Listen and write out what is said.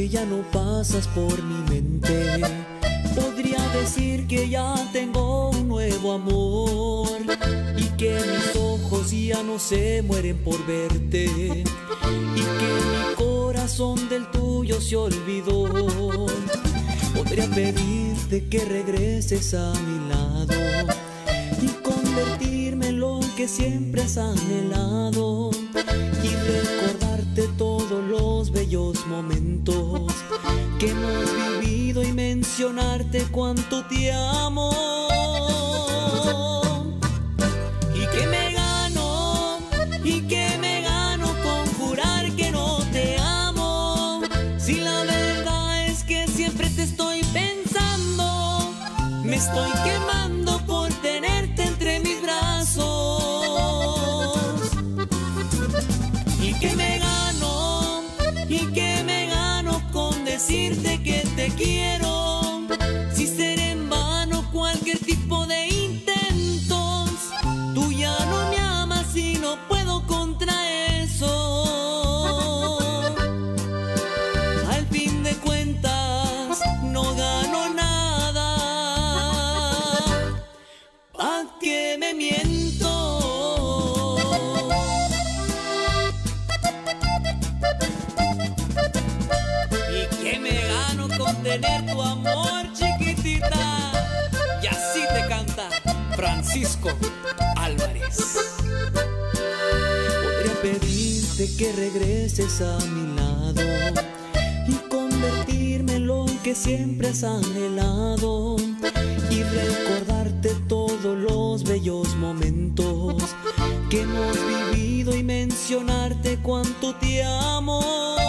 ya no pasas por mi mente. Podría decir que ya tengo un nuevo amor y que mis ojos ya no se mueren por verte y que mi corazón del tuyo se olvidó. Podría pedirte que regreses a mi lado y convertirme en lo que siempre has anhelado y recordarte todos los bellos momentos que hemos vivido y mencionarte cuánto te amo. Y que me gano con jurar que no te amo, si la verdad es que siempre te estoy pensando. Me estoy quemando por tenerte entre mis brazos. Y que me gano con decirte que te quiero, si será en vano cualquier tipo de intentos. Tú ya no me amas y no puedo contra eso. Al fin de cuentas no gano nada. ¿Pa' qué me miento? ¿Y qué me gano con tener tu amor, chiquitita? Y así te canta Francisco Álvarez. Podría pedirte que regreses a mi lado y convertirme en lo que siempre has anhelado y recordarte todos los bellos momentos que hemos vivido y mencionarte cuánto te amo.